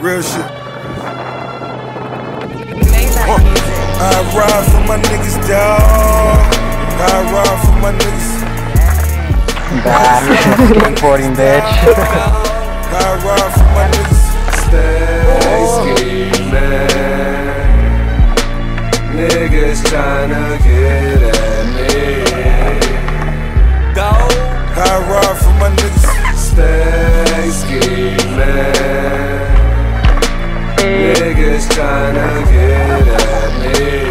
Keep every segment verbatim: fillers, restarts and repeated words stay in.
Real shit. Huh. I ride for my niggas, dawg. I ride for my niggas. Bad skateboarding, bitch. I ride for my niggas. Stay scheming. Niggas tryna get at me. I ride for my niggas. Stay scheming. Niggas tryna get at me.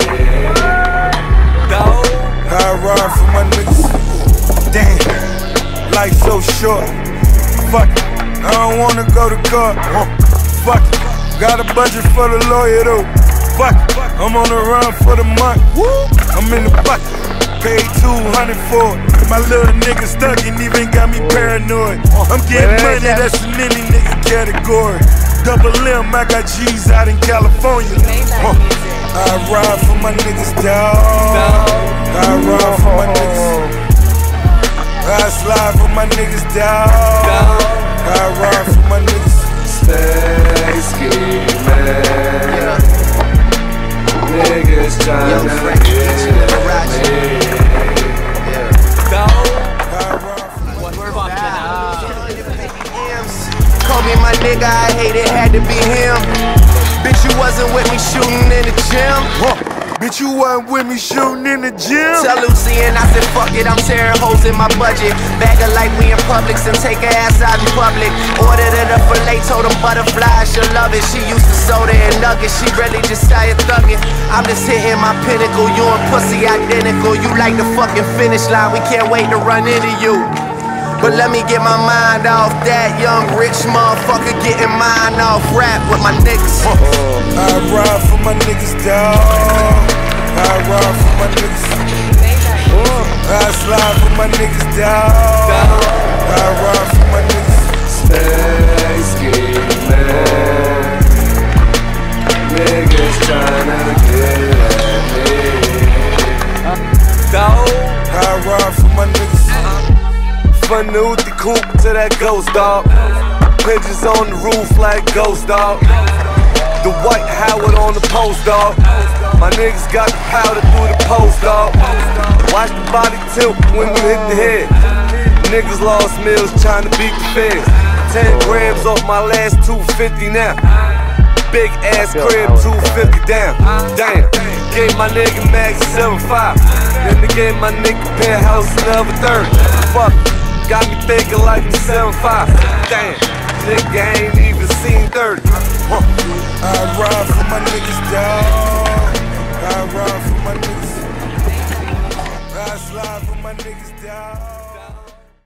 I ride for my niggas. Damn, life so short. Fuck it, I don't wanna go to court. Fuck it, got a budget for the lawyer though. Fuck it, I'm on the run for the month. I'm in the bucket, paid two hundred for it. My little nigga stuck and even got me paranoid. I'm getting money, that's in any nigga category. Double M, I got G's out in California. Huh. I ride for my niggas, dawg. I ride for my niggas. I slide for my niggas, dawg. I ride for my niggas. Stay scheming. Niggas tryna get at me. Call me my nigga, I hate it, had to be him. Bitch, you wasn't with me shooting in the gym. Huh. Bitch, you wasn't with me shooting in the gym. Tell Lucy and I said fuck it, I'm tearing holes in my budget. Bag her like we in Publix and take her ass out in public. Ordered her the filet, told them butterflies, she'll love it. She used to soda and nuggets, she really just started thugging. I'm just hitting my pinnacle, you and pussy identical. You like the fucking finish line, we can't wait to run into you. But let me get my mind off that young rich motherfucker getting mine off rap with my niggas. Huh. I ride for my niggas, dawg. I ride for my niggas. I slide for my niggas, dawg. I ride for my niggas. Stay scheming. Niggas tryna get at me. I ride for my niggas. From the Uzi coupe to that ghost dog. Pigeons on the roof like ghost dog. The white Howard on the post dog. My niggas got the powder through the post dog. Watch the body tilt when you hit the head. Niggas lost meals trying to beat the feds. Ten grams off my last two fifty now. Big ass crib, two fifty down. Damn, gave my nigga Max seven five. Then they gave my nigga penthouse another thirty. Fuck, got me thinking like I'm seven five. Damn, nigga ain't even seen thirty. Huh. I ride for my niggas, dawg. I ride for my niggas. I slide for my niggas, dawg.